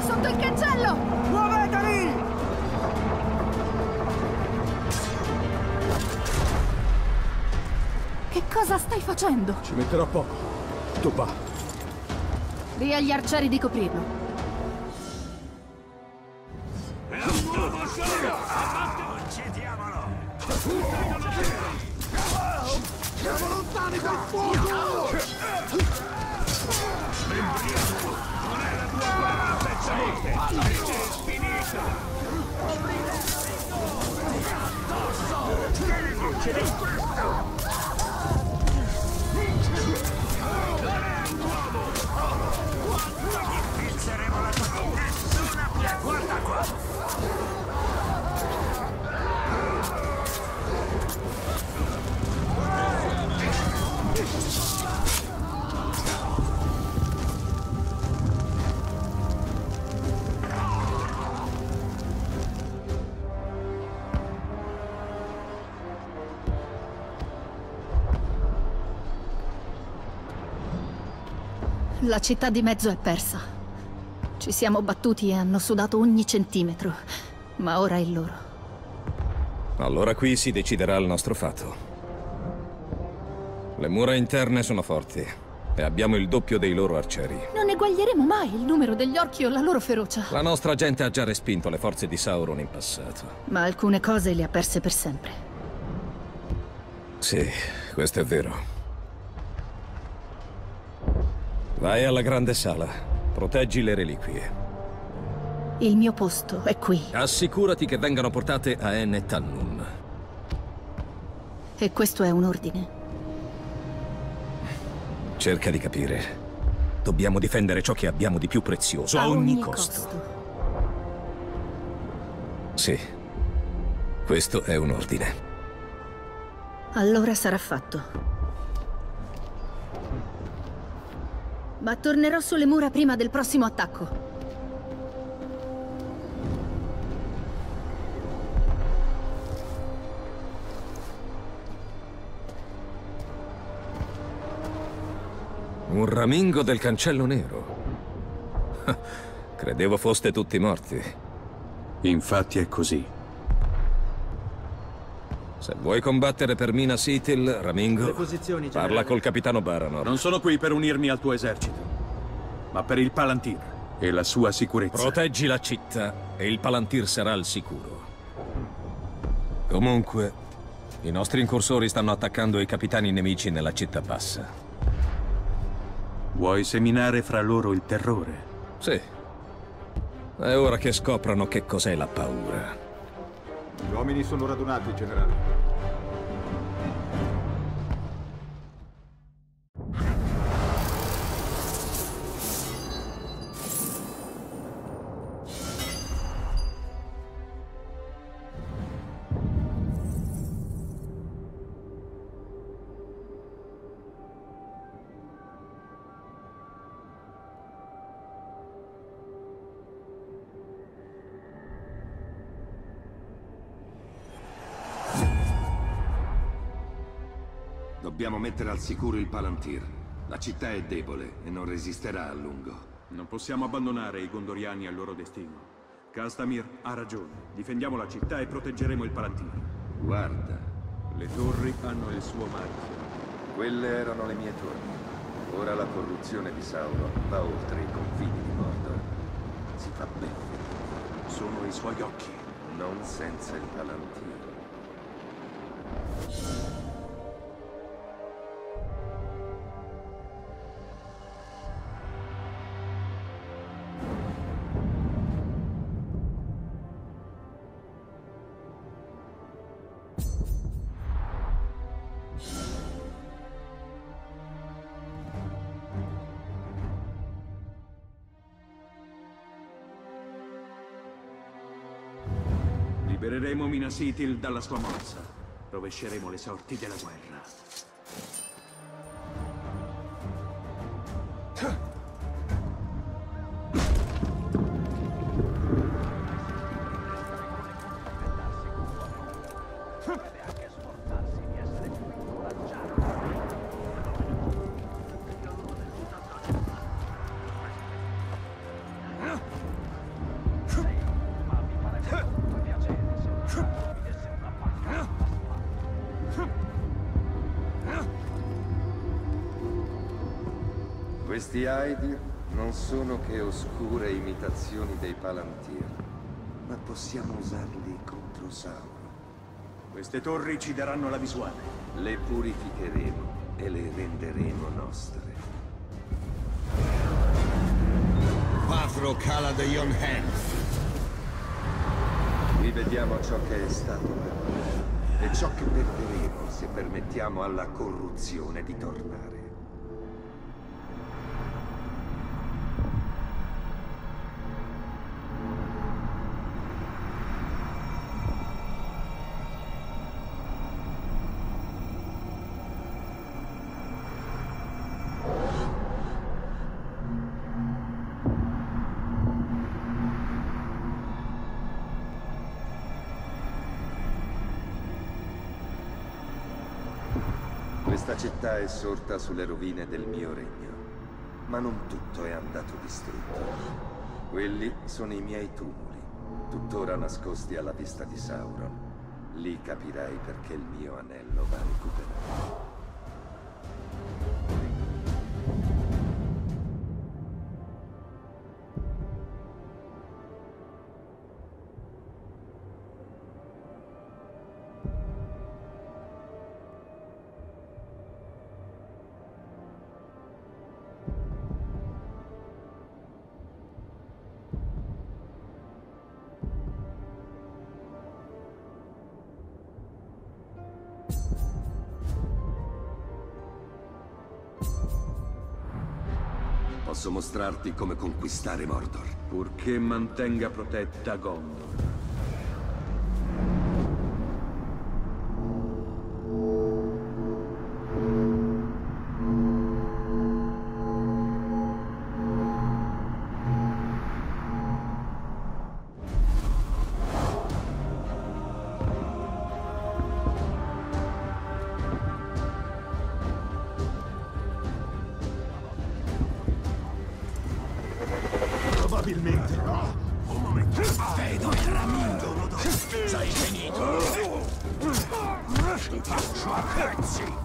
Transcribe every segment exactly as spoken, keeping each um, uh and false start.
sotto il cancello! Muovetevi! Che cosa stai facendo? Ci metterò poco. Tu va. Dì agli arcieri di coprirlo. Uccidiamolo! Siamo lontani dal fuoco! L'embriaco non è la tua guerra, pezzente! È finita! Pizzeremo la tua... Nessuna più! Guarda qua! La città di mezzo è persa. Ci siamo battuti e hanno sudato ogni centimetro, ma ora è loro. Allora qui si deciderà il nostro fato. Le mura interne sono forti e abbiamo il doppio dei loro arcieri. Non eguaglieremo mai il numero degli orchi o la loro ferocia. La nostra gente ha già respinto le forze di Sauron in passato. Ma alcune cose le ha perse per sempre. Sì, questo è vero. Vai alla grande sala. Proteggi le reliquie. Il mio posto è qui. Assicurati che vengano portate a Ene Tannun. E questo è un ordine. Cerca di capire. Dobbiamo difendere ciò che abbiamo di più prezioso a, a ogni, ogni costo. costo. Sì. Questo è un ordine. Allora sarà fatto. Ma tornerò sulle mura prima del prossimo attacco. Un ramingo del cancello nero. Credevo foste tutti morti. Infatti è così. Se vuoi combattere per Minas Ithil, Ramingo, parla col capitano Baranor. Non sono qui per unirmi al tuo esercito, ma per il Palantir e la sua sicurezza. Proteggi la città e il Palantir sarà al sicuro. Comunque, i nostri incursori stanno attaccando i capitani nemici nella città bassa. Vuoi seminare fra loro il terrore? Sì. È ora che scoprano che cos'è la paura. Gli uomini sono radunati, generale. Dobbiamo mettere al sicuro il Palantir. La città è debole e non resisterà a lungo. Non possiamo abbandonare i Gondoriani al loro destino. Castamir ha ragione. Difendiamo la città e proteggeremo il Palantir. Guarda. Le torri hanno il suo marchio. Quelle erano le mie torri. Ora la corruzione di Sauron va oltre i confini di Mordor. Si fa bene. Sono i suoi occhi. Non senza il Palantir. Libereremo Minas Ithil dalla sua morsa. Rovesceremo le sorti della guerra. Questi Aedir non sono che oscure imitazioni dei Palantir, ma possiamo usarli contro Sauron. Queste torri ci daranno la visuale. Le purificheremo e le renderemo nostre. Pathro Caladeion Hand. Rivediamo ciò che è stato per noi e ciò che perderemo se permettiamo alla corruzione di tornare. Questa città è sorta sulle rovine del mio regno, ma non tutto è andato distrutto. Quelli sono i miei tumuli, tuttora nascosti alla vista di Sauron. Lì capirai perché il mio anello va recuperato. Posso mostrarti come conquistare Mordor. Purché mantenga protetta Gondor. Probabilmente no. Un momento. Vedo il ramindo. Sei finito. Ti faccio a pezzi.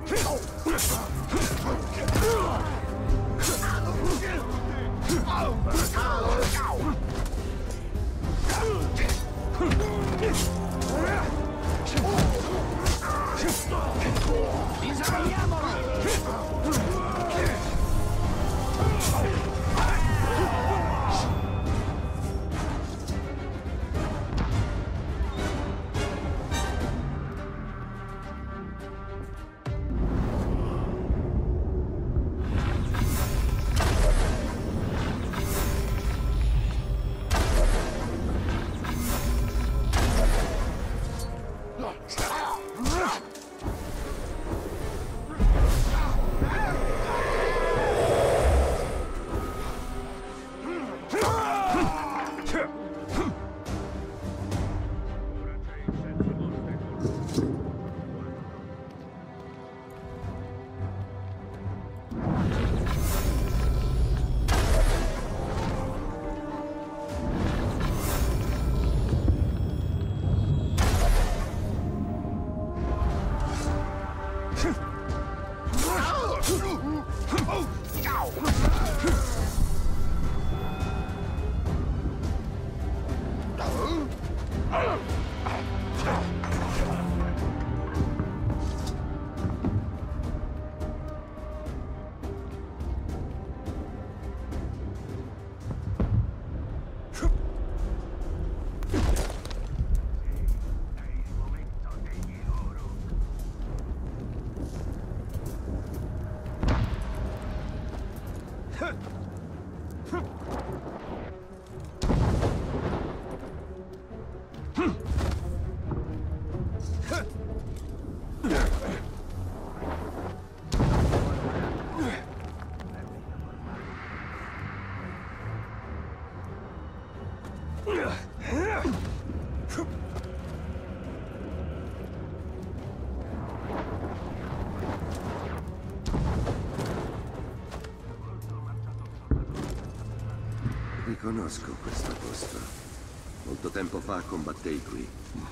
Riconosco questo posto. Molto tempo fa combattei qui.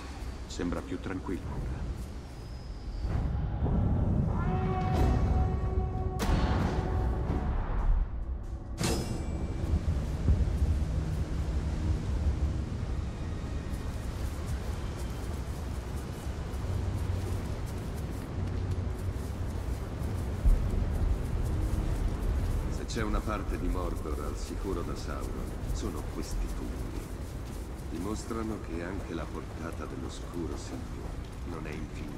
Sembra più tranquillo ora. c'è una parte di Mordor al sicuro da Sauron, sono questi tumuli. Dimostrano che anche la portata dell'oscuro Signore non è infinita.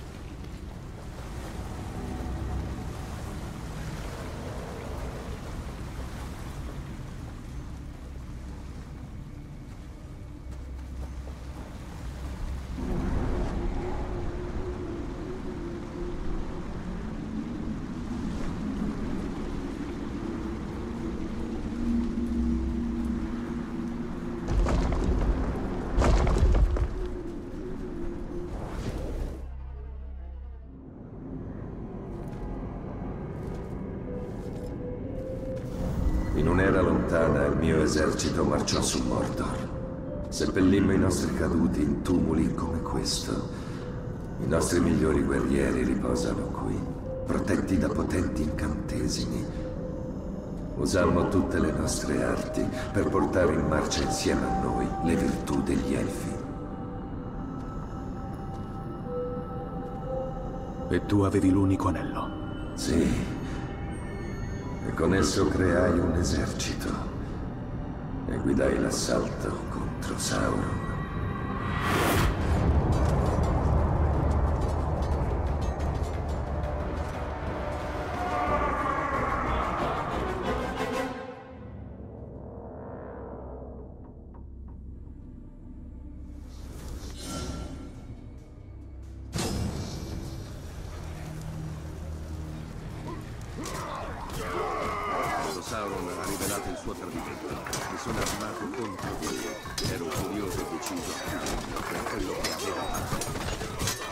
In un'era lontana il mio esercito marciò su Mordor. Seppellimmo i nostri caduti in tumuli come questo. I nostri migliori guerrieri riposano qui, protetti da potenti incantesimi. Usammo tutte le nostre arti per portare in marcia insieme a noi le virtù degli Elfi. E tu avevi l'unico anello? Sì. E con esso creai un esercito e guidai l'assalto contro Sauron. Sauron ha rivelato il suo tradimento. Mi sono armato contro di lui. Ero curioso e deciso a punirlo per quello che aveva fatto.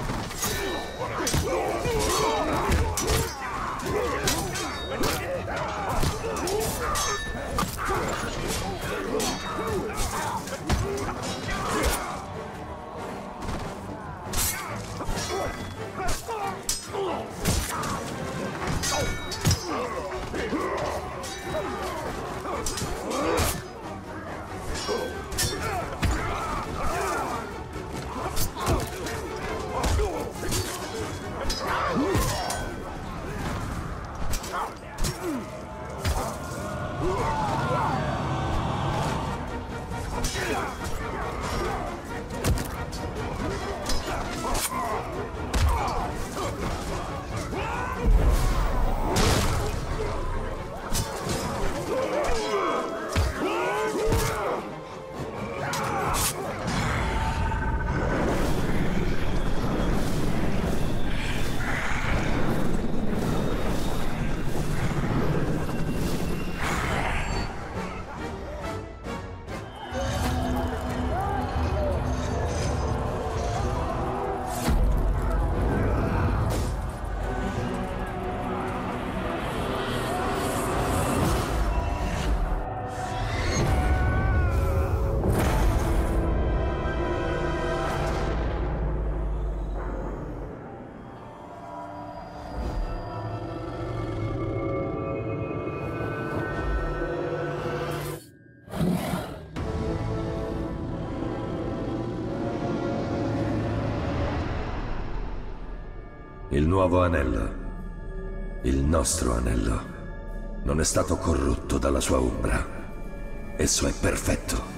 Il nuovo anello, il nostro anello, non è stato corrotto dalla sua ombra. Esso è perfetto.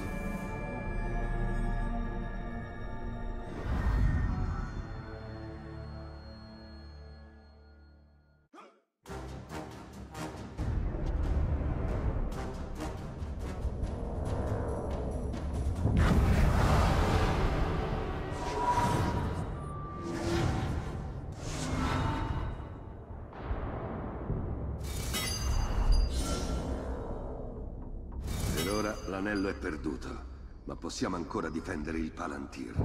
Per ora l'anello è perduto, ma possiamo ancora difendere il Palantir.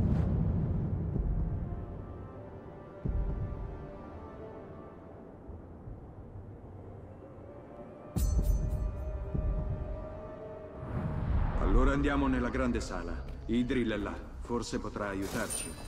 Allora andiamo nella grande sala. Idril è là, forse potrà aiutarci.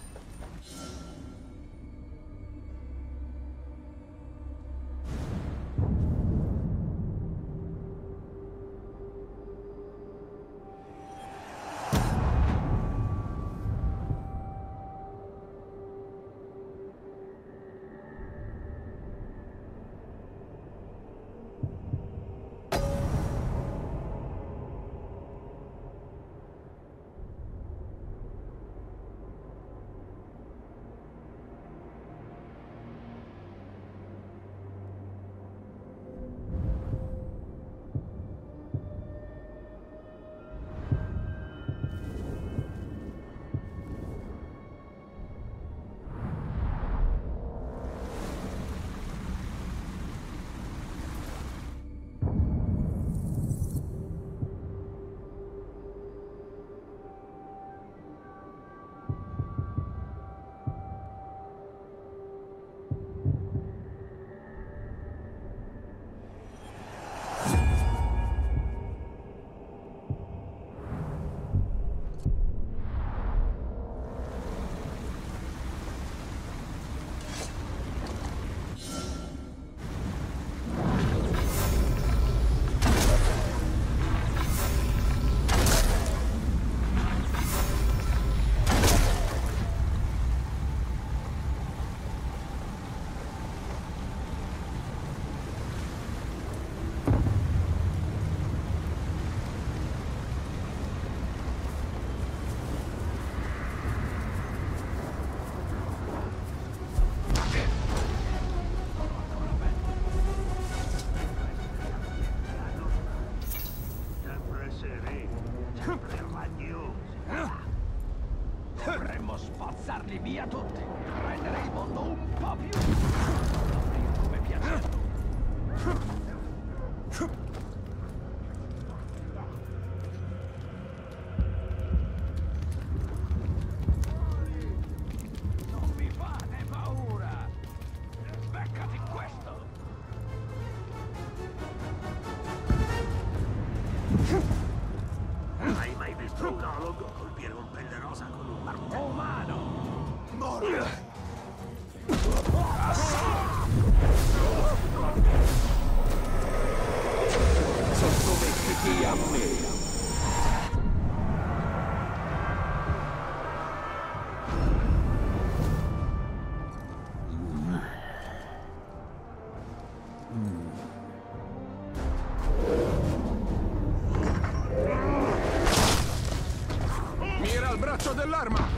Devo spazzarli via tutti. Rendere il mondo un po' più... come piace a me. Non mi fate paura! Beccati questo! Hai mai visto un ologo colpire un pelle rosa con un martello? Umano! Morire! Sottomettiti a me! Mira al braccio dell'arma!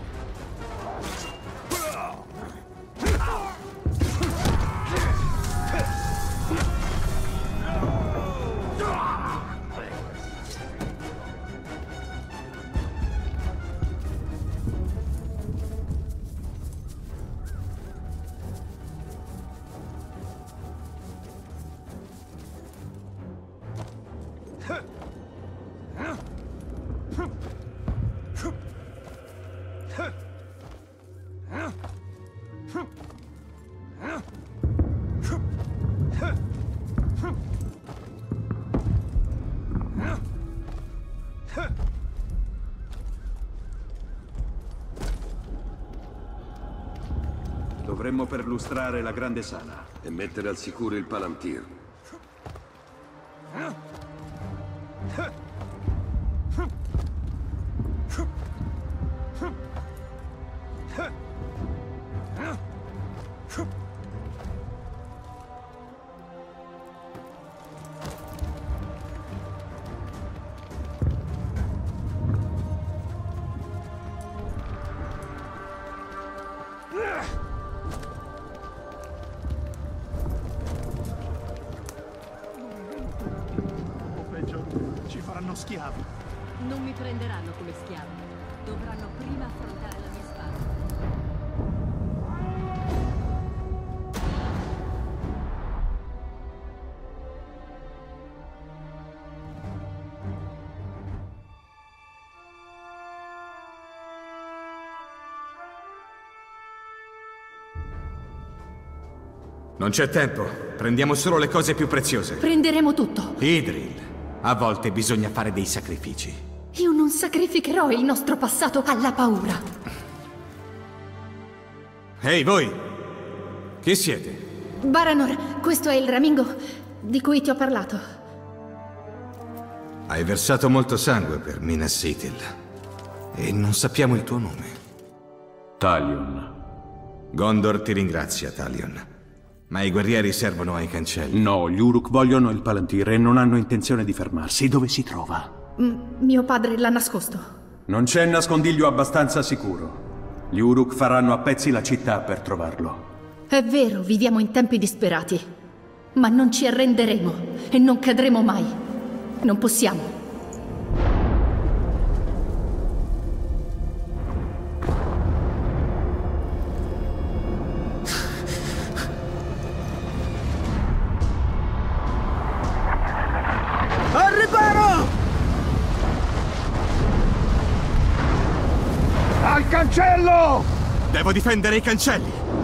Dovremmo perlustrare la grande sala. E mettere al sicuro il Palantir. O peggio, ci faranno schiavi. Non mi prenderanno come schiavo. Dovranno prima affrontare la mia spada. Non c'è tempo. Prendiamo solo le cose più preziose. Prenderemo tutto. Idril. A volte bisogna fare dei sacrifici. Io non sacrificherò il nostro passato alla paura. Ehi, voi! Chi siete? Baranor, questo è il ramingo di cui ti ho parlato. Hai versato molto sangue per Minas Ithil. E non sappiamo il tuo nome. Talion. Gondor ti ringrazia, Talion. Ma i guerrieri servono ai cancelli. No, gli Uruk vogliono il Palantir e non hanno intenzione di fermarsi. Dove si trova? M- mio padre l'ha nascosto. Non c'è nascondiglio abbastanza sicuro. Gli Uruk faranno a pezzi la città per trovarlo. È vero, viviamo in tempi disperati. Ma non ci arrenderemo e non cadremo mai. Non possiamo. Al riparo! Al cancello! Devo difendere i cancelli!